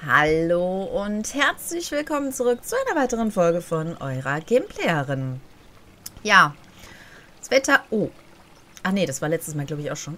Hallo und herzlich willkommen zurück zu einer weiteren Folge von eurer Gameplayerin. Ja, das Wetter... Oh. Ach nee, das war letztes Mal, glaube ich, auch schon.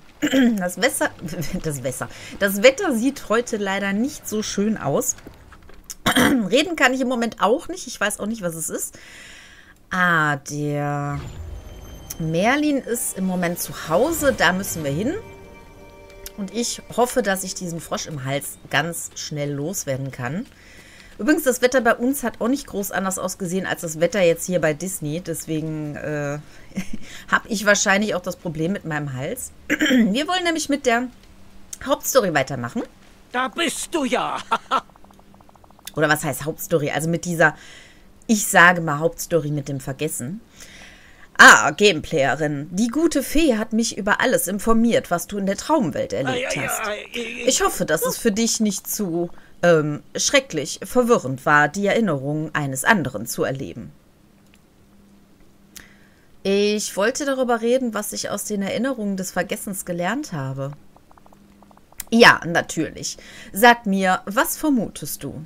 Das Wetter sieht heute leider nicht so schön aus. Reden kann ich im Moment auch nicht. Ich weiß auch nicht, was es ist. Ah, der Merlin ist im Moment zu Hause. Da müssen wir hin. Und ich hoffe, dass ich diesen Frosch im Hals ganz schnell loswerden kann. Übrigens, das Wetter bei uns hat auch nicht groß anders ausgesehen als das Wetter jetzt hier bei Disney. Deswegen habe ich wahrscheinlich auch das Problem mit meinem Hals. Wir wollen nämlich mit der Hauptstory weitermachen. Da bist du ja. Oder was heißt Hauptstory? Also mit dieser, ich sage mal Hauptstory mit dem Vergessen. Ah, Gameplayerin. Die gute Fee hat mich über alles informiert, was du in der Traumwelt erlebt hast. Ich hoffe, dass es für dich nicht zu schrecklich verwirrend war, die Erinnerungen eines anderen zu erleben. Ich wollte darüber reden, was ich aus den Erinnerungen des Vergessens gelernt habe. Ja, natürlich. Sag mir, was vermutest du?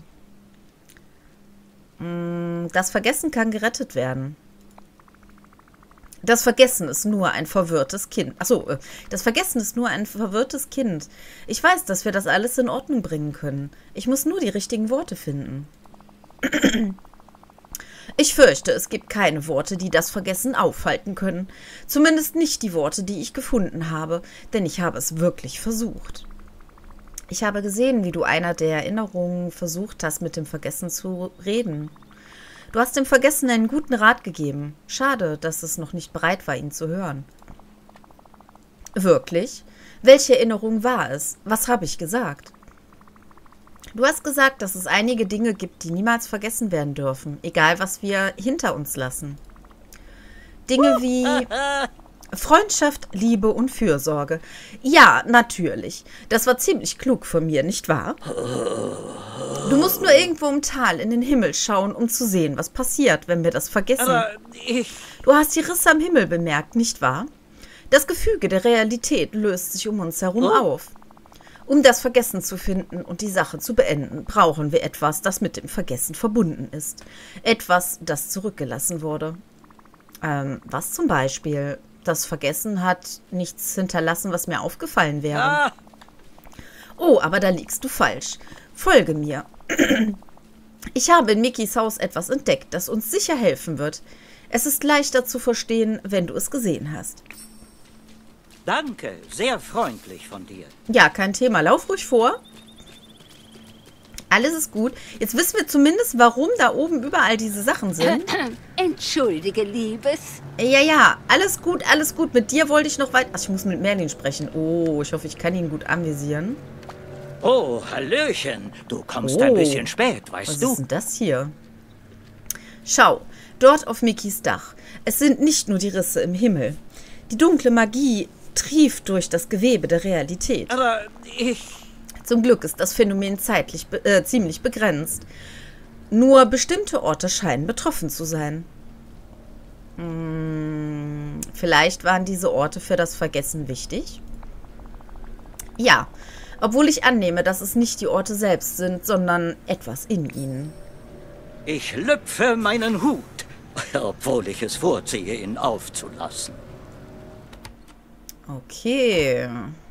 Das Vergessen kann gerettet werden. Das Vergessen ist nur ein verwirrtes Kind. Achso, das Vergessen ist nur ein verwirrtes Kind. Ich weiß, dass wir das alles in Ordnung bringen können. Ich muss nur die richtigen Worte finden. Ich fürchte, es gibt keine Worte, die das Vergessen aufhalten können. Zumindest nicht die Worte, die ich gefunden habe, denn ich habe es wirklich versucht. Ich habe gesehen, wie du einer der Erinnerungen versucht hast, mit dem Vergessen zu reden. Du hast dem Vergessen einen guten Rat gegeben. Schade, dass es noch nicht bereit war, ihn zu hören. Wirklich? Welche Erinnerung war es? Was habe ich gesagt? Du hast gesagt, dass es einige Dinge gibt, die niemals vergessen werden dürfen, egal was wir hinter uns lassen. Dinge wie Freundschaft, Liebe und Fürsorge. Ja, natürlich. Das war ziemlich klug von mir, nicht wahr? Du musst nur irgendwo im Tal in den Himmel schauen, um zu sehen, was passiert, wenn wir das vergessen. Aber Du hast die Risse am Himmel bemerkt, nicht wahr? Das Gefüge der Realität löst sich um uns herum auf. Um das Vergessen zu finden und die Sache zu beenden, brauchen wir etwas, das mit dem Vergessen verbunden ist. Etwas, das zurückgelassen wurde. Was zum Beispiel? Das Vergessen hat nichts hinterlassen, was mir aufgefallen wäre. Oh, aber da liegst du falsch. Folge mir. Ich habe in Mickeys Haus etwas entdeckt, das uns sicher helfen wird. Es ist leichter zu verstehen, wenn du es gesehen hast. danke, sehr freundlich von dir. Ja, kein Thema. Lauf ruhig vor. Alles ist gut. Jetzt wissen wir zumindest, warum da oben überall diese Sachen sind. Entschuldige, Liebes. Ja, alles gut, alles gut. Mit dir wollte ich noch weiter... Ach, ich muss mit Merlin sprechen. Oh, ich hoffe, ich kann ihn gut anvisieren. Oh, Hallöchen. Du kommst ein bisschen spät, weißt Was du? ist denn das hier? Schau, dort auf Mickeys Dach. Es sind nicht nur die Risse im Himmel. Die dunkle Magie trieft durch das Gewebe der Realität. Aber Zum Glück ist das Phänomen zeitlich ziemlich begrenzt. Nur bestimmte Orte scheinen betroffen zu sein. Vielleicht waren diese Orte für das Vergessen wichtig? Ja, obwohl ich annehme, dass es nicht die Orte selbst sind, sondern etwas in ihnen. ich lüpfe meinen Hut, obwohl ich es vorziehe, ihn aufzulassen. Okay.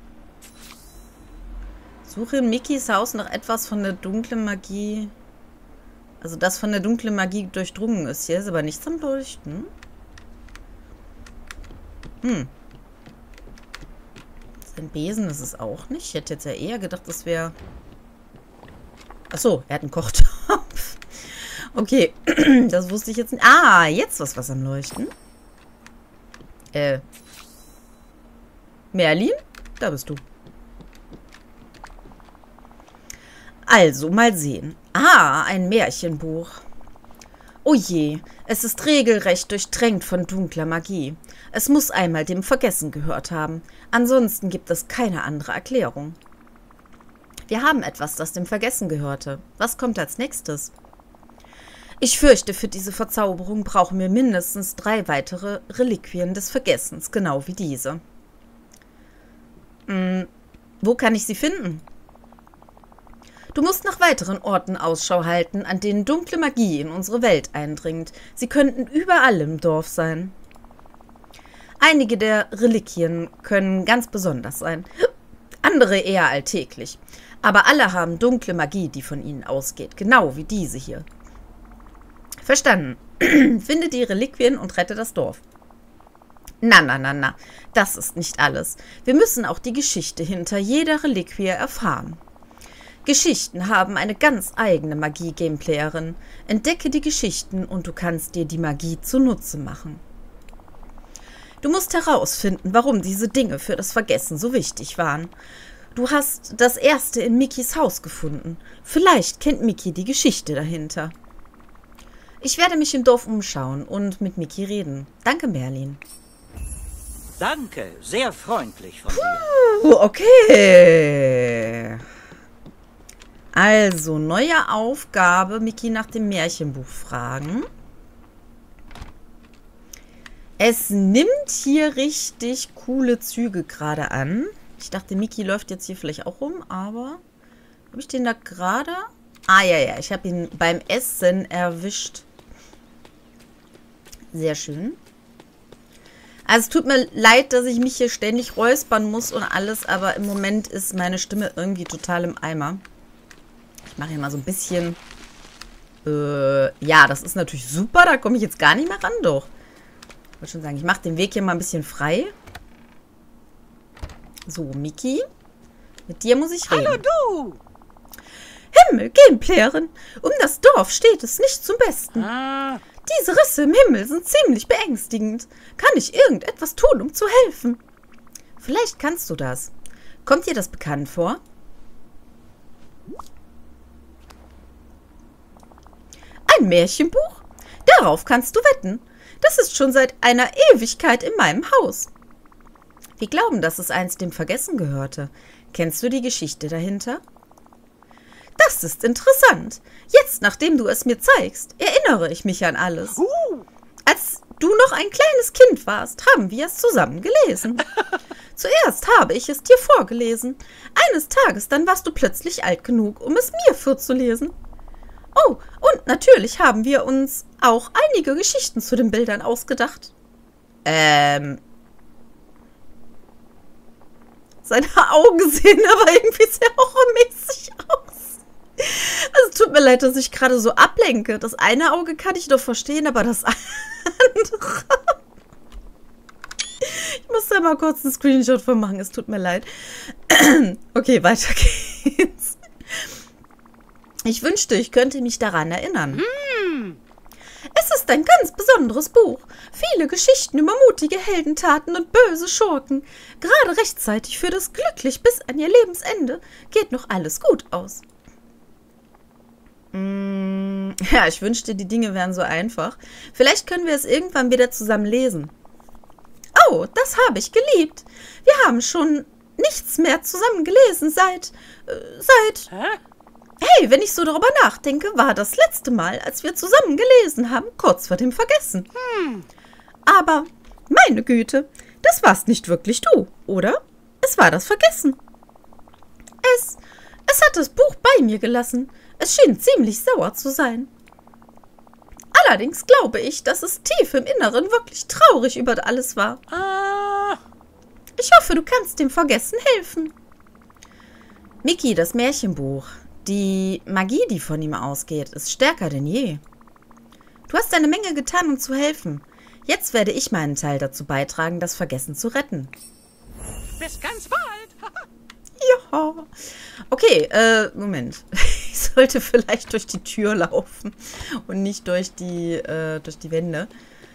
Suche in Mickeys Haus nach etwas von der dunklen Magie. Also das von der dunklen Magie durchdrungen ist. Hier ist aber nichts am Leuchten. Sein Besen ist es auch nicht. Ich hätte jetzt ja eher gedacht, das wäre... Achso, er hat einen Kochtopf. Okay, das wusste ich jetzt nicht. Ah, jetzt ist was am Leuchten. Merlin? Da bist du. Also, mal sehen. Ah, ein Märchenbuch. Oh je, es ist regelrecht durchtränkt von dunkler Magie. Es muss einmal dem Vergessen gehört haben. Ansonsten gibt es keine andere Erklärung. Wir haben etwas, das dem Vergessen gehörte. Was kommt als nächstes? Ich fürchte, für diese Verzauberung brauchen wir mindestens 3 weitere Reliquien des Vergessens, genau wie diese. Wo kann ich sie finden? Du musst nach weiteren Orten Ausschau halten, an denen dunkle Magie in unsere Welt eindringt. Sie könnten überall im Dorf sein. Einige der Reliquien können ganz besonders sein, andere eher alltäglich. Aber alle haben dunkle Magie, die von ihnen ausgeht, genau wie diese hier. Verstanden. Finde die Reliquien und rette das Dorf. Na, das ist nicht alles. Wir müssen auch die Geschichte hinter jeder Reliquie erfahren. Geschichten haben eine ganz eigene Magie-Gameplayerin. Entdecke die Geschichten und du kannst dir die Magie zunutze machen. Du musst herausfinden, warum diese Dinge für das Vergessen so wichtig waren. Du hast das erste in Mickeys Haus gefunden. Vielleicht kennt Mickey die Geschichte dahinter. Ich werde mich im Dorf umschauen und mit Mickey reden. Danke, Merlin. Danke, sehr freundlich von dir. Okay. Also, neue Aufgabe. Mickey nach dem Märchenbuch fragen. Es nimmt hier richtig coole Züge gerade an. Ich dachte, Mickey läuft jetzt hier vielleicht auch rum, aber habe ich den da gerade? Ah, ja, ich habe ihn beim Essen erwischt. Sehr schön. Also es tut mir leid, dass ich mich hier ständig räuspern muss und alles, aber im Moment ist meine Stimme irgendwie total im Eimer. Ich mache hier mal so ein bisschen... ja, das ist natürlich super, da komme ich jetzt gar nicht mehr ran, doch. Ich wollte schon sagen, ich mache den Weg hier mal ein bisschen frei. So, Mickey. Mit dir muss ich reden. Hallo du! Himmel, Gameplayerin! Um das Dorf steht es nicht zum Besten. Diese Risse im Himmel sind ziemlich beängstigend. Kann ich irgendetwas tun, um zu helfen? Vielleicht kannst du das. Kommt dir das bekannt vor? Ein Märchenbuch? Darauf kannst du wetten. Das ist schon seit einer Ewigkeit in meinem Haus. Wir glauben, dass es einst dem Vergessen gehörte. Kennst du die Geschichte dahinter? Das ist interessant. Jetzt, nachdem du es mir zeigst, erinnere ich mich an alles. Als du noch ein kleines Kind warst, haben wir es zusammen gelesen. Zuerst habe ich es dir vorgelesen. Eines Tages dann warst du plötzlich alt genug, um es mir vorzulesen. Oh, und natürlich haben wir uns auch einige Geschichten zu den Bildern ausgedacht. Seine Augen sehen aber irgendwie sehr horrormäßig aus. Also es tut mir leid, dass ich gerade so ablenke. Das eine Auge kann ich doch verstehen, aber das andere... Ich muss da mal kurz einen Screenshot von machen. Es tut mir leid. Okay, weiter geht's. Ich wünschte, ich könnte mich daran erinnern. Es ist ein ganz besonderes Buch. Viele Geschichten über mutige Heldentaten und böse Schurken. Gerade rechtzeitig für das glücklich bis an ihr Lebensende geht noch alles gut aus. Ja, ich wünschte, die Dinge wären so einfach. Vielleicht können wir es irgendwann wieder zusammen lesen. Oh, das habe ich geliebt. Wir haben schon nichts mehr zusammen gelesen seit... Hey, wenn ich so darüber nachdenke, war das letzte Mal, als wir zusammen gelesen haben, kurz vor dem Vergessen. Aber, meine Güte, das warst nicht wirklich du, oder? Es war das Vergessen. Es hat das Buch bei mir gelassen. Es schien ziemlich sauer zu sein. Allerdings glaube ich, dass es tief im Inneren wirklich traurig über alles war. Ich hoffe, du kannst dem Vergessen helfen. Mickey, das Märchenbuch. Die Magie, die von ihm ausgeht, ist stärker denn je. Du hast eine Menge getan, um zu helfen. Jetzt werde ich meinen Teil dazu beitragen, das Vergessen zu retten. Bis ganz bald! Ja. Okay, Moment. Ich sollte vielleicht durch die Tür laufen und nicht durch die Wände.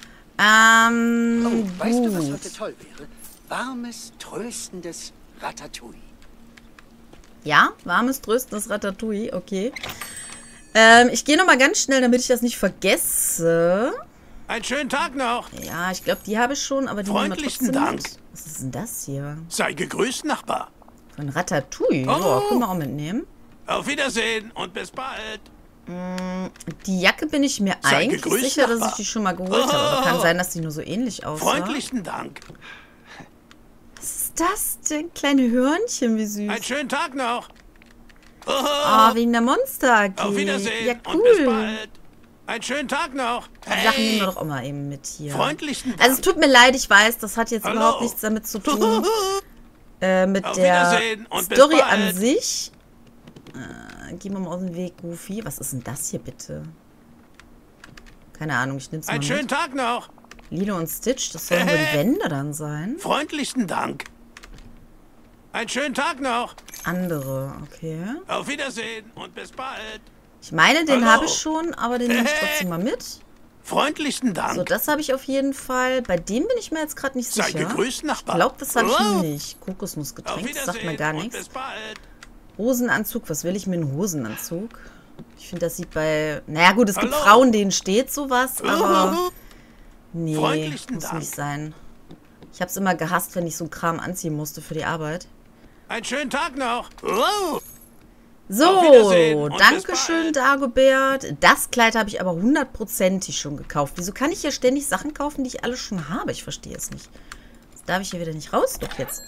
Weißt du, was heute toll wäre? Warmes, tröstendes Ratatouille. Ja, warmes, tröstendes Ratatouille, okay. Ich gehe nochmal ganz schnell, damit ich das nicht vergesse. Einen schönen Tag noch. Ja, ich glaube, die habe ich schon, aber die nehmen wir Freundlichen trotzdem Dank. mit. Was ist denn das hier? Sei gegrüßt, Nachbar. Von Ratatouille? Oh. Ja, können wir auch mitnehmen. Auf Wiedersehen und bis bald. Die Jacke bin ich mir Sei eigentlich gegrüßt, sicher, dass ich Nachbar. die schon mal geholt habe. Aber kann sein, dass die nur so ähnlich aussah. Freundlichen Dank. Was ist das denn? Kleine Hörnchen, wie süß. Einen schönen Tag noch. Oh, wegen der Monster AG. Auf Wiedersehen Ja, und bis cool. bald. Einen schönen Tag noch. Die Sachen nehmen wir doch auch mal eben mit hier. Freundlichen Dank. Also es tut mir leid, ich weiß, das hat jetzt Hallo. überhaupt nichts damit zu tun. Mit Auf der Wiedersehen und bis Story bald. an sich. Gehen wir mal aus dem Weg, Goofy. Was ist denn das hier bitte? Keine Ahnung, ich nehm's mal Einen schönen mit. Tag noch. Lilo und Stitch, das sollen wohl die Wände dann sein. Freundlichen Dank. Einen schönen Tag noch. Andere, okay. Auf Wiedersehen und bis bald. Ich meine, den Hallo. habe ich schon, aber den nehme ich trotzdem mal mit. Freundlichen Dank. So, das habe ich auf jeden Fall. Bei dem bin ich mir jetzt gerade nicht Sei sicher. gegrüßt, Ich Nachbar. glaube, das habe ich Oh. nicht. Auf Kokosnussgetränk, das Wiedersehen sagt mir gar und nichts. bis bald. Hosenanzug, was will ich mit einem Hosenanzug? Ich finde, das sieht bei... Naja gut, es gibt Hallo. Frauen, denen steht sowas, aber... Nee, Freundlichen muss Dank. nicht sein. Ich habe es immer gehasst, wenn ich so einen Kram anziehen musste für die Arbeit. Einen schönen Tag noch. Oh. So, Auf Wiedersehen und bis Dankeschön, bald. Dagobert. Das Kleid habe ich aber 100%ig schon gekauft. Wieso kann ich hier ständig Sachen kaufen, die ich alle schon habe? Ich verstehe es nicht. Das darf ich hier wieder nicht raus. Doch jetzt.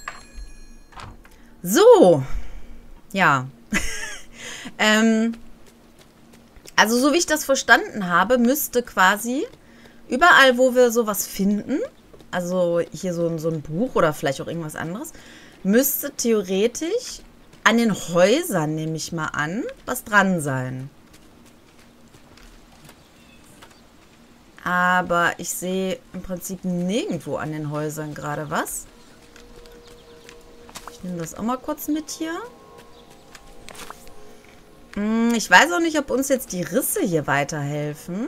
So. Ja. Also so wie ich das verstanden habe, müsste quasi überall, wo wir sowas finden, also hier so ein Buch oder vielleicht auch irgendwas anderes, müsste theoretisch an den Häusern, nehme ich mal an, was dran sein. Aber ich sehe im Prinzip nirgendwo an den Häusern gerade was. Ich nehme das auch mal kurz mit hier. Ich weiß auch nicht, ob uns jetzt die Risse hier weiterhelfen.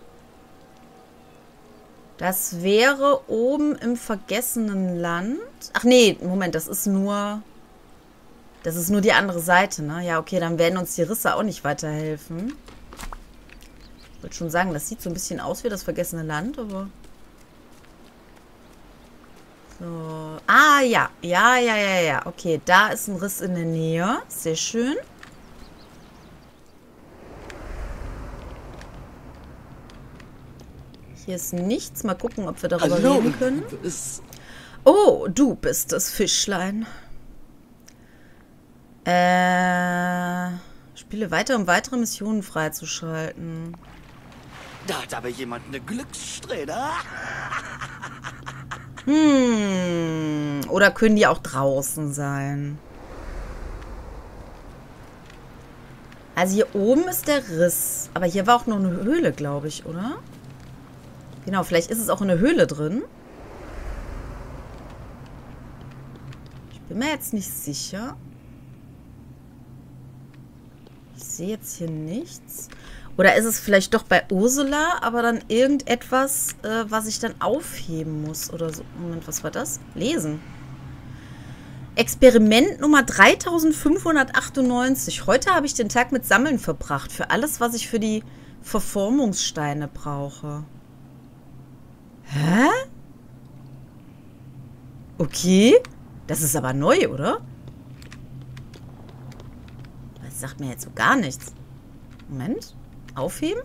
Das wäre oben im vergessenen Land. Ach nee, Moment, das ist nur die andere Seite, ne? Ja, okay, dann werden uns die Risse auch nicht weiterhelfen. Ich würde schon sagen, das sieht so ein bisschen aus wie das vergessene Land, aber... So. Ah, ja. Ja. Okay, da ist ein Riss in der Nähe. Sehr schön. Hier ist nichts. Mal gucken, ob wir darüber reden können. Oh, du bist das Fischlein. Spiele weiter, um weitere Missionen freizuschalten. Da hat aber jemand eine Glückssträhne. Oder können die auch draußen sein? Also hier oben ist der Riss. Aber hier war auch noch eine Höhle, glaube ich, oder? Genau, vielleicht ist es auch in der Höhle drin. Ich bin mir jetzt nicht sicher. Ich sehe jetzt hier nichts. Oder ist es vielleicht doch bei Ursula, aber dann irgendetwas, was ich dann aufheben muss oder so. Moment, was war das? Lesen. Experiment Nummer 3598. Heute habe ich den Tag mit Sammeln verbracht. Für alles, was ich für die Verformungssteine brauche. Hä? Okay. Das ist aber neu, oder? Das sagt mir jetzt so gar nichts. Moment. Aufheben.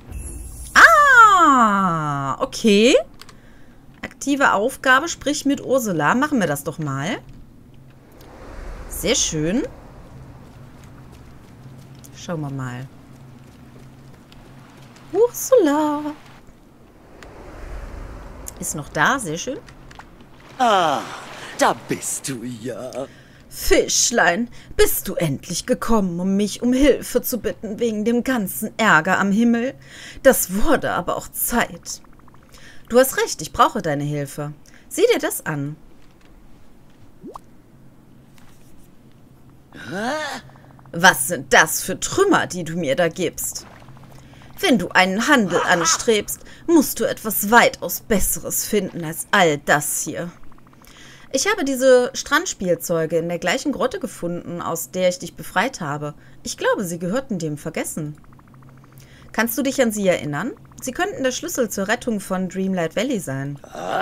Ah, okay. Aktive Aufgabe, sprich mit Ursula. Machen wir das doch mal. Sehr schön. Schauen wir mal. Ursula. Ist noch da, sehr schön. Ah, da bist du ja. Fischlein, bist du endlich gekommen, um mich um Hilfe zu bitten wegen dem ganzen Ärger am Himmel? Das wurde aber auch Zeit. Du hast recht, ich brauche deine Hilfe. Sieh dir das an. Was sind das für Trümmer, die du mir da gibst? Wenn du einen Handel anstrebst, musst du etwas weitaus Besseres finden als all das hier. Ich habe diese Strandspielzeuge in der gleichen Grotte gefunden, aus der ich dich befreit habe. Ich glaube, sie gehörten dem Vergessen. Kannst du dich an sie erinnern? Sie könnten der Schlüssel zur Rettung von Dreamlight Valley sein.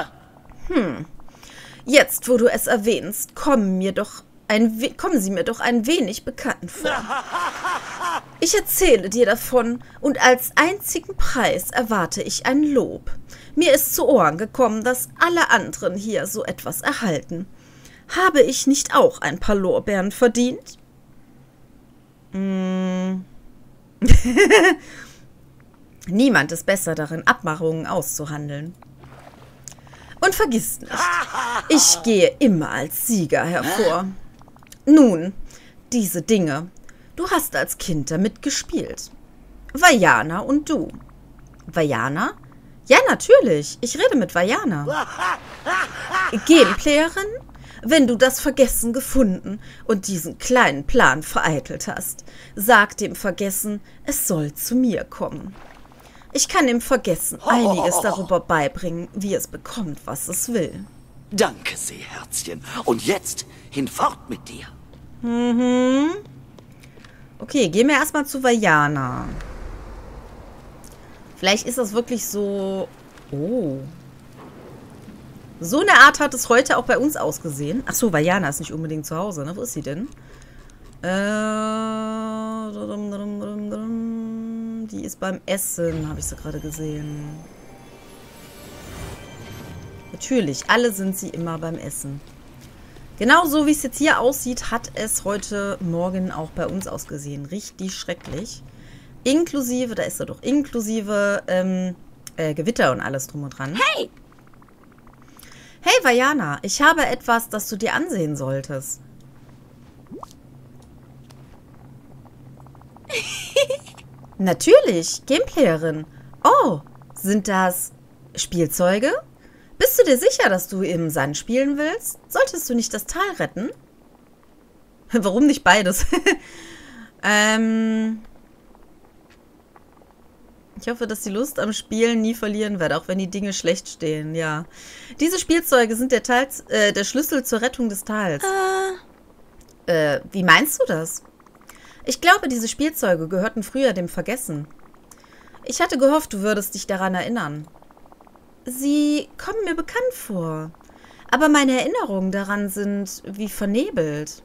Jetzt, wo du es erwähnst, kommen sie mir doch ein wenig bekannt vor. Ich erzähle dir davon und als einzigen Preis erwarte ich ein Lob. Mir ist zu Ohren gekommen, dass alle anderen hier so etwas erhalten. Habe ich nicht auch ein paar Lorbeeren verdient? Niemand ist besser darin, Abmachungen auszuhandeln. Und vergiss nicht, ich gehe immer als Sieger hervor. Nun, diese Dinge. Du hast als Kind damit gespielt. Vajana und du. Vajana? Ja, natürlich. Ich rede mit Vajana. Gameplayerin? Wenn du das Vergessen gefunden und diesen kleinen Plan vereitelt hast, sag dem Vergessen, es soll zu mir kommen. Ich kann dem Vergessen einiges darüber beibringen, wie es bekommt, was es will. Danke, Seeherzchen. Und jetzt hinfort mit dir. Okay, gehen wir erstmal zu Vajana. Vielleicht ist das wirklich so... Oh. So eine Art hat es heute auch bei uns ausgesehen. Achso, Vajana ist nicht unbedingt zu Hause, ne? Wo ist sie denn? Die ist beim Essen, habe ich sie gerade gesehen. Natürlich, alle sind sie immer beim Essen. Genau so, wie es jetzt hier aussieht, hat es heute Morgen auch bei uns ausgesehen. Richtig schrecklich. Inklusive, da ist er doch, inklusive Gewitter und alles drum und dran. Hey! Hey, Vajana, ich habe etwas, das du dir ansehen solltest. Natürlich, Gameplayerin. Oh, sind das Spielzeuge? Bist du dir sicher, dass du im Sand spielen willst? Solltest du nicht das Tal retten? Warum nicht beides? Ich hoffe, dass die Lust am Spielen nie verlieren werde, auch wenn die Dinge schlecht stehen, ja. Diese Spielzeuge sind der Schlüssel zur Rettung des Tals. Wie meinst du das? Ich glaube, diese Spielzeuge gehörten früher dem Vergessen. Ich hatte gehofft, du würdest dich daran erinnern. Sie kommen mir bekannt vor, aber meine Erinnerungen daran sind wie vernebelt.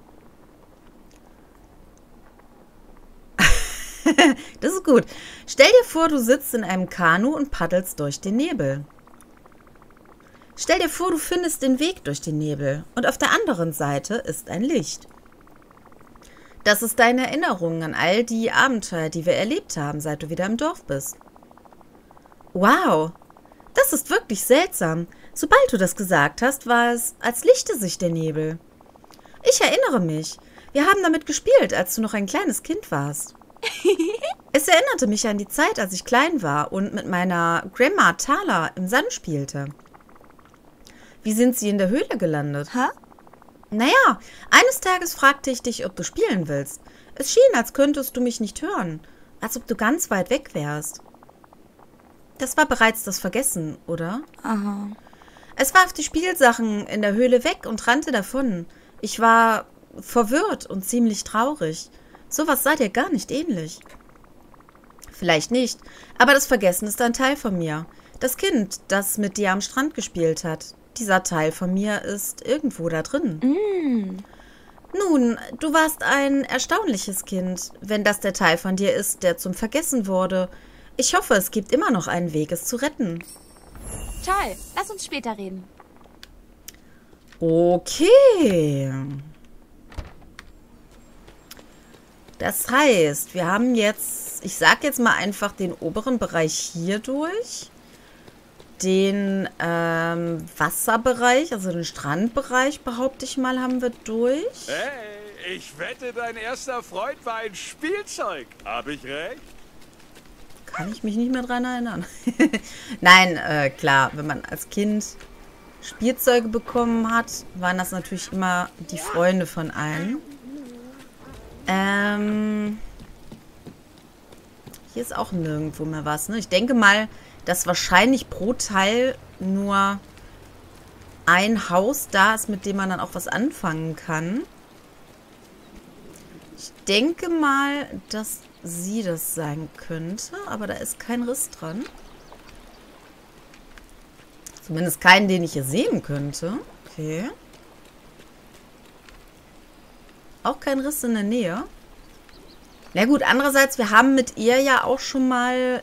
Das ist gut. Stell dir vor, du sitzt in einem Kanu und paddelst durch den Nebel. Stell dir vor, du findest den Weg durch den Nebel und auf der anderen Seite ist ein Licht. Das ist deine Erinnerung an all die Abenteuer, die wir erlebt haben, seit du wieder im Dorf bist. Wow, das ist wirklich seltsam. Sobald du das gesagt hast, war es, als lichte sich der Nebel. Ich erinnere mich. Wir haben damit gespielt, als du noch ein kleines Kind warst. Es erinnerte mich an die Zeit, als ich klein war und mit meiner Grandma Thala im Sand spielte. Wie sind sie in der Höhle gelandet? Hä? Naja, eines Tages fragte ich dich, ob du spielen willst. Es schien, als könntest du mich nicht hören, als ob du ganz weit weg wärst. Das war bereits das Vergessen, oder? Aha. Es warf die Spielsachen in der Höhle weg und rannte davon. Ich war verwirrt und ziemlich traurig. Sowas sah dir gar nicht ähnlich. Vielleicht nicht, aber das Vergessen ist ein Teil von mir. Das Kind, das mit dir am Strand gespielt hat. Dieser Teil von mir ist irgendwo da drin. Nun, du warst ein erstaunliches Kind, wenn das der Teil von dir ist, der zum Vergessen wurde. Ich hoffe, es gibt immer noch einen Weg, es zu retten. Toll, lass uns später reden. Okay. Das heißt, wir haben jetzt, ich sag jetzt mal einfach den oberen Bereich hier durch. Den Wasserbereich, also den Strandbereich, behaupte ich mal, haben wir durch. Hey, ich wette, dein erster Freund war ein Spielzeug. Hab ich recht? Kann ich mich nicht mehr dran erinnern. Nein, klar, wenn man als Kind Spielzeuge bekommen hat, waren das natürlich immer die Freunde von allen. Hier ist auch nirgendwo mehr was, ne? Ich denke mal, dass wahrscheinlich pro Teil nur ein Haus da ist, mit dem man dann auch was anfangen kann. Ich denke mal, dass sie das sein könnte, aber da ist kein Riss dran. Zumindest keinen, den ich hier sehen könnte. Okay. Auch kein Riss in der Nähe. Na gut, andererseits, wir haben mit ihr ja auch schon mal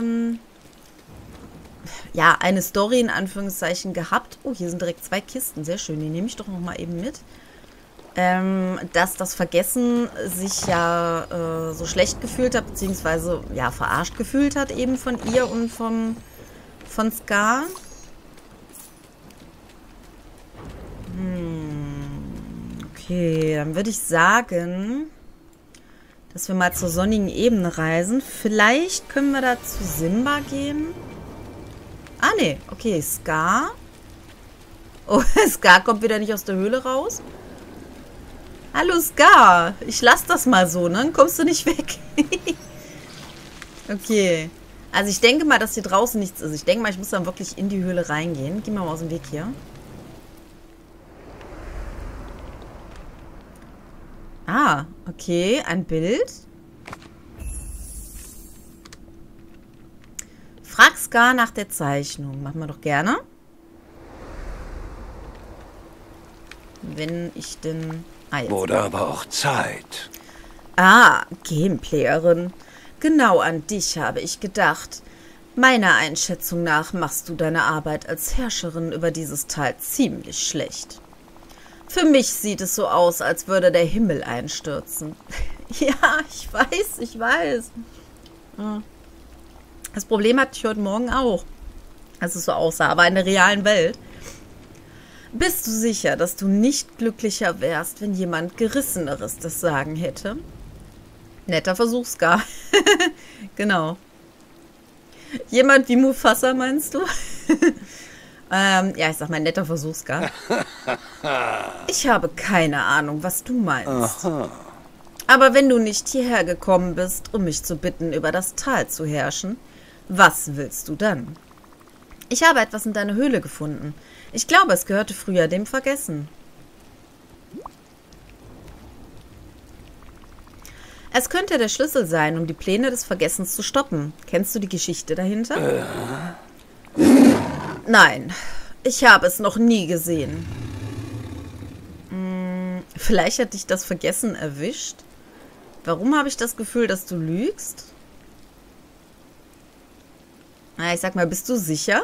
ja, eine Story in Anführungszeichen gehabt. Oh, hier sind direkt 2 Kisten. Sehr schön. Die nehme ich doch noch mal eben mit. dass das Vergessen sich ja so schlecht gefühlt hat, beziehungsweise ja verarscht gefühlt hat eben von ihr und von Scar. Okay, dann würde ich sagen, dass wir mal zur sonnigen Ebene reisen. Vielleicht können wir da zu Simba gehen. Ah, nee. Okay, Scar. Oh, Scar kommt wieder nicht aus der Höhle raus. Hallo, Scar. Ich lasse das mal so, ne? Dann kommst du nicht weg. Okay. Also ich denke mal, dass hier draußen nichts ist. Ich denke mal, ich muss dann wirklich in die Höhle reingehen. Geh mal aus dem Weg hier. Ah, okay. Ein Bild. Frag Scar nach der Zeichnung. Machen wir doch gerne. Wenn ich denn... Ah, jetzt. Wurde aber auch Zeit. Ah, Gameplayerin. Genau an dich habe ich gedacht. Meiner Einschätzung nach machst du deine Arbeit als Herrscherin über dieses Tal ziemlich schlecht. Für mich sieht es so aus, als würde der Himmel einstürzen. Ja, ich weiß. Das Problem hatte ich heute Morgen auch, als es so aussah, aber in der realen Welt. Bist du sicher, dass du nicht glücklicher wärst, wenn jemand Gerisseneres das Sagen hätte? Netter Versuch, Scar. Genau. Jemand wie Mufasa, meinst du? Ja, ich sag mal, netter Versuch, Scar. Ich habe keine Ahnung, was du meinst. Aha. Aber wenn du nicht hierher gekommen bist, um mich zu bitten, über das Tal zu herrschen, was willst du dann? Ich habe etwas in deiner Höhle gefunden. Ich glaube, es gehörte früher dem Vergessen. Es könnte der Schlüssel sein, um die Pläne des Vergessens zu stoppen. Kennst du die Geschichte dahinter? Nein, ich habe es noch nie gesehen. Vielleicht hat dich das Vergessen erwischt. Warum habe ich das Gefühl, dass du lügst? Na, ich sag mal, bist du sicher?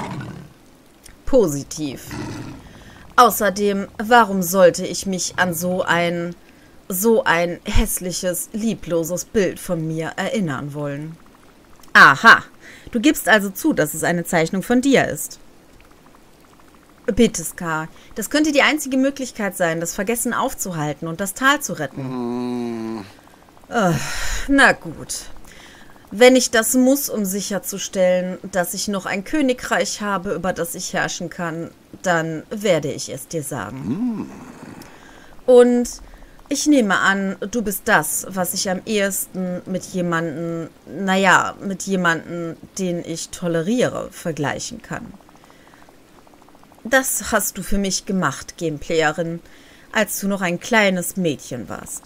Positiv. Außerdem, warum sollte ich mich an so ein hässliches, liebloses Bild von mir erinnern wollen? Aha, du gibst also zu, dass es eine Zeichnung von dir ist. Bitte, Scar, das könnte die einzige Möglichkeit sein, das Vergessen aufzuhalten und das Tal zu retten. Na gut. Wenn ich das muss, um sicherzustellen, dass ich noch ein Königreich habe, über das ich herrschen kann, dann werde ich es dir sagen. Und ich nehme an, du bist das, was ich am ehesten mit jemandem, den ich toleriere, vergleichen kann. Das hast du für mich gemacht, Gameplayerin, als du noch ein kleines Mädchen warst.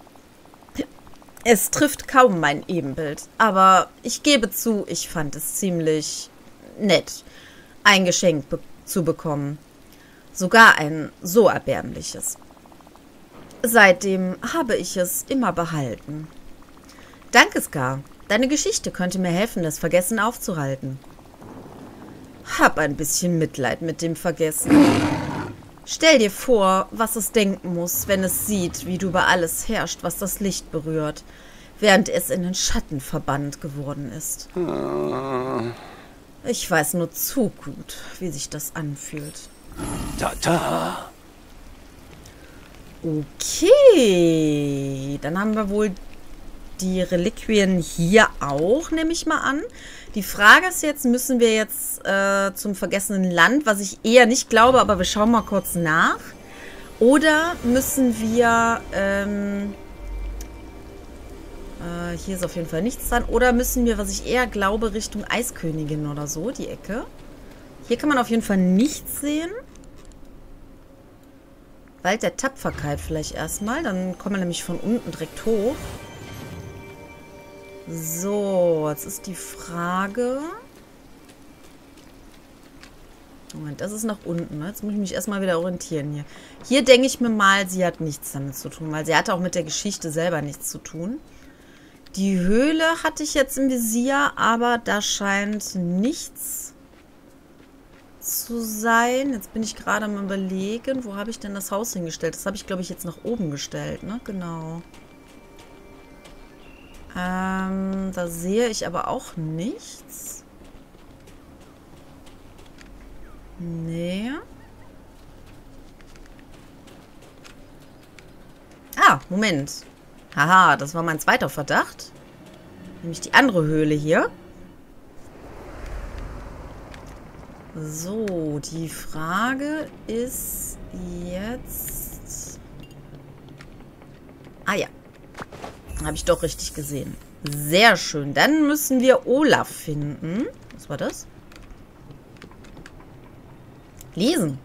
Es trifft kaum mein Ebenbild, aber ich gebe zu, ich fand es ziemlich nett, ein Geschenk zu bekommen. Sogar ein so erbärmliches. Seitdem habe ich es immer behalten. Danke, Scar. Deine Geschichte könnte mir helfen, das Vergessen aufzuhalten. Hab ein bisschen Mitleid mit dem Vergessen. Stell dir vor, was es denken muss, wenn es sieht, wie du über alles herrschst, was das Licht berührt, während es in den Schatten verbannt geworden ist. Ich weiß nur zu gut, wie sich das anfühlt. Tata. Okay, dann haben wir wohl die Reliquien hier auch, nehme ich mal an. Die Frage ist jetzt, müssen wir jetzt zum vergessenen Land, was ich eher nicht glaube, aber wir schauen mal kurz nach. Oder müssen wir, hier ist auf jeden Fall nichts dran. Oder müssen wir, was ich eher glaube, Richtung Eiskönigin oder so, die Ecke. Hier kann man auf jeden Fall nichts sehen. Wald der Tapferkeit vielleicht erstmal. Dann kommen wir nämlich von unten direkt hoch. So, jetzt ist die Frage. Moment, das ist nach unten. Ne? Jetzt muss ich mich erstmal wieder orientieren hier. Hier denke ich mir mal, sie hat nichts damit zu tun, weil sie hatte auch mit der Geschichte selber nichts zu tun. Die Höhle hatte ich jetzt im Visier, aber da scheint nichts zu sein. Jetzt bin ich gerade am Überlegen, wo habe ich denn das Haus hingestellt? Das habe ich, glaube ich, jetzt nach oben gestellt, ne? Genau. Da sehe ich aber auch nichts. Nee. Ah, Moment. Haha, das war mein zweiter Verdacht. Nämlich die andere Höhle hier. So, die Frage ist jetzt... Ah ja. Habe ich doch richtig gesehen. Sehr schön. Dann müssen wir Olaf finden. Was war das? Lesen.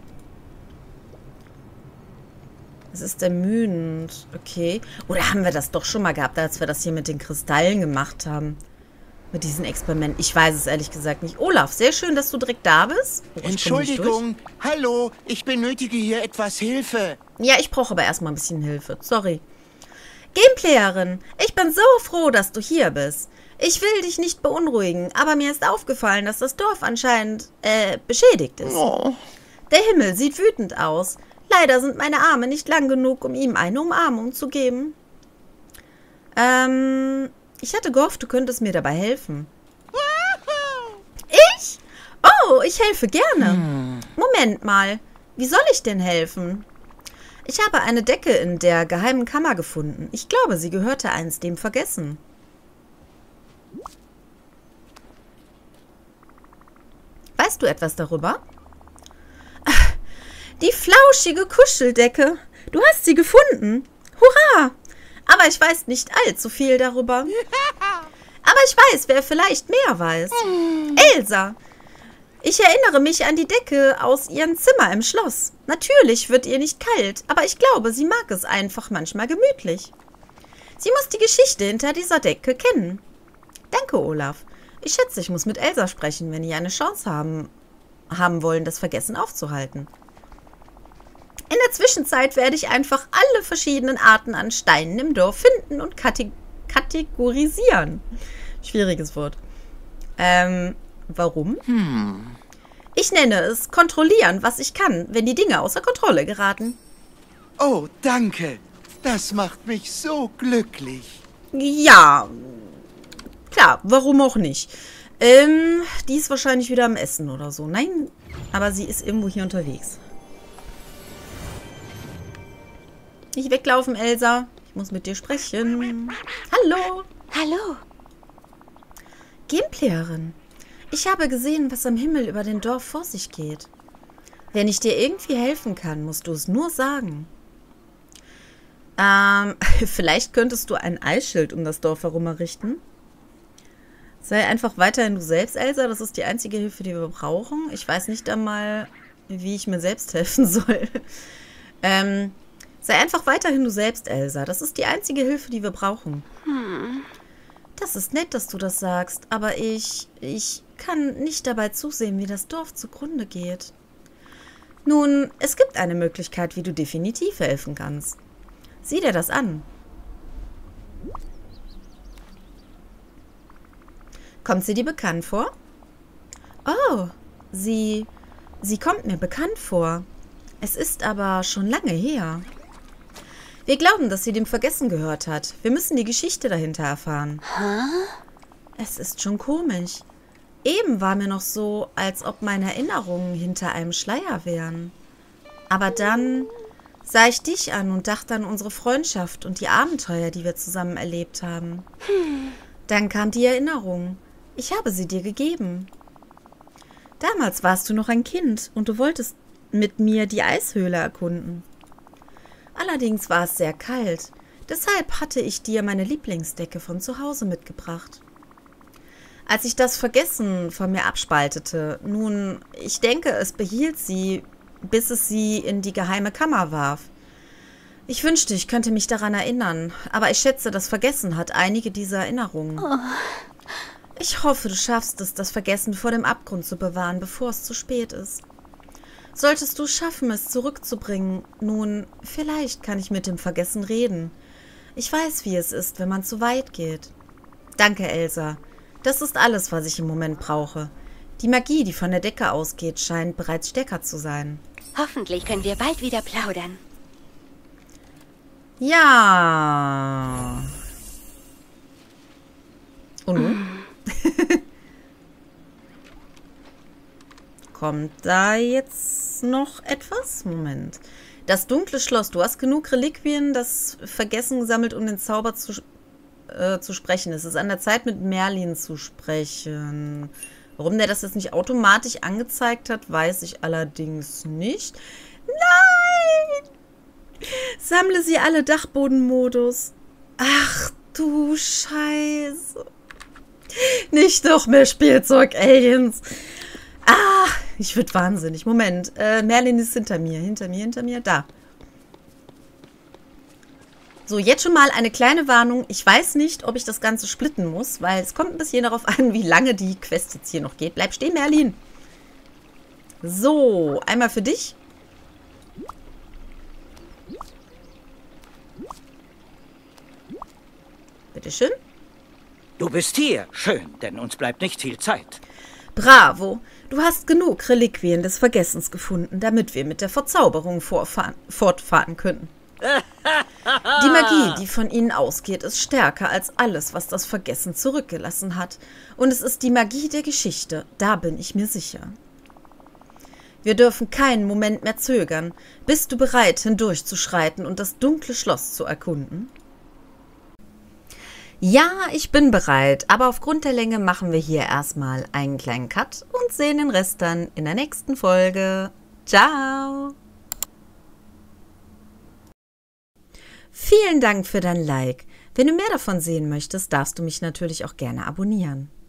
Es ist ermüdend. Okay. Oder haben wir das doch schon mal gehabt, als wir das hier mit den Kristallen gemacht haben? Mit diesem Experiment. Ich weiß es ehrlich gesagt nicht. Olaf, sehr schön, dass du direkt da bist. Oh, Entschuldigung. Hallo, ich benötige hier etwas Hilfe. Ja, ich brauche aber erstmal ein bisschen Hilfe. Sorry. Gameplayerin, ich bin so froh, dass du hier bist. Ich will dich nicht beunruhigen, aber mir ist aufgefallen, dass das Dorf anscheinend, beschädigt ist. Oh. Der Himmel sieht wütend aus. Leider sind meine Arme nicht lang genug, um ihm eine Umarmung zu geben. Ich hatte gehofft, du könntest mir dabei helfen. Ich? Oh, ich helfe gerne. Moment mal, wie soll ich denn helfen? Ich habe eine Decke in der geheimen Kammer gefunden. Ich glaube, sie gehörte einst dem Vergessen. Weißt du etwas darüber? Ach, die flauschige Kuscheldecke. Du hast sie gefunden. Hurra! Aber ich weiß nicht allzu viel darüber. Aber ich weiß, wer vielleicht mehr weiß. Elsa. Ich erinnere mich an die Decke aus ihrem Zimmer im Schloss. Natürlich wird ihr nicht kalt, aber ich glaube, sie mag es einfach manchmal gemütlich. Sie muss die Geschichte hinter dieser Decke kennen. Danke, Olaf. Ich schätze, ich muss mit Elsa sprechen, wenn die eine Chance haben wollen, das Vergessen aufzuhalten. In der Zwischenzeit werde ich einfach alle verschiedenen Arten an Steinen im Dorf finden und kategorisieren. Schwieriges Wort. Warum? Ich nenne es kontrollieren, was ich kann, wenn die Dinge außer Kontrolle geraten. Oh, danke. Das macht mich so glücklich. Ja, klar, warum auch nicht? Die ist wahrscheinlich wieder am Essen oder so. Nein, aber sie ist irgendwo hier unterwegs. Nicht weglaufen, Elsa. Ich muss mit dir sprechen. Hallo. Hallo. Gameplayerin. Ich habe gesehen, was am Himmel über den Dorf vor sich geht. Wenn ich dir irgendwie helfen kann, musst du es nur sagen. Vielleicht könntest du ein Eisschild um das Dorf herum errichten. Sei einfach weiterhin du selbst, Elsa. Das ist die einzige Hilfe, die wir brauchen. Ich weiß nicht einmal, wie ich mir selbst helfen soll. Sei einfach weiterhin du selbst, Elsa. Das ist die einzige Hilfe, die wir brauchen. Das ist nett, dass du das sagst, aber ich kann nicht dabei zusehen, wie das Dorf zugrunde geht. Nun, es gibt eine Möglichkeit, wie du definitiv helfen kannst. Sieh dir das an. Kommt sie dir bekannt vor? Oh, sie kommt mir bekannt vor. Es ist aber schon lange her. Wir glauben, dass sie dem Vergessen gehört hat. Wir müssen die Geschichte dahinter erfahren. Es ist schon komisch. Eben war mir noch so, als ob meine Erinnerungen hinter einem Schleier wären. Aber dann sah ich dich an und dachte an unsere Freundschaft und die Abenteuer, die wir zusammen erlebt haben. Dann kam die Erinnerung. Ich habe sie dir gegeben. Damals warst du noch ein Kind und du wolltest mit mir die Eishöhle erkunden. Allerdings war es sehr kalt. Deshalb hatte ich dir meine Lieblingsdecke von zu Hause mitgebracht. Als ich das Vergessen von mir abspaltete, nun, ich denke, es behielt sie, bis es sie in die geheime Kammer warf. Ich wünschte, ich könnte mich daran erinnern, aber ich schätze, das Vergessen hat einige dieser Erinnerungen. Ich hoffe, du schaffst es, das Vergessen vor dem Abgrund zu bewahren, bevor es zu spät ist. Solltest du schaffen, es zurückzubringen, nun, vielleicht kann ich mit dem Vergessen reden. Ich weiß, wie es ist, wenn man zu weit geht. Danke, Elsa. Das ist alles, was ich im Moment brauche. Die Magie, die von der Decke ausgeht, scheint bereits stärker zu sein. Hoffentlich können wir bald wieder plaudern. Ja. Und nun? Kommt da jetzt noch etwas? Moment. Das dunkle Schloss. Du hast genug Reliquien, das Vergessen gesammelt, um den Zauber zu sprechen. Es ist an der Zeit, mit Merlin zu sprechen. Warum der das jetzt nicht automatisch angezeigt hat, weiß ich allerdings nicht. Nein! Sammle sie alle, Dachbodenmodus. Ach du Scheiße. Nicht noch mehr Spielzeug-Aliens. Ah, ich würde wahnsinnig. Moment, Merlin ist hinter mir. Hinter mir. Da. So, jetzt schon mal eine kleine Warnung. Ich weiß nicht, ob ich das Ganze splitten muss, weil es kommt ein bisschen darauf an, wie lange die Quest jetzt hier noch geht. Bleib stehen, Merlin. So, einmal für dich. Bitteschön. Du bist hier. Schön, denn uns bleibt nicht viel Zeit. Bravo. Du hast genug Reliquien des Vergessens gefunden, damit wir mit der Verzauberung fortfahren können. Die Magie, die von ihnen ausgeht, ist stärker als alles, was das Vergessen zurückgelassen hat. Und es ist die Magie der Geschichte, da bin ich mir sicher. Wir dürfen keinen Moment mehr zögern. Bist du bereit, hindurchzuschreiten und das dunkle Schloss zu erkunden? Ja, ich bin bereit, aber aufgrund der Länge machen wir hier erstmal einen kleinen Cut und sehen den Rest dann in der nächsten Folge. Ciao! Vielen Dank für dein Like. Wenn du mehr davon sehen möchtest, darfst du mich natürlich auch gerne abonnieren.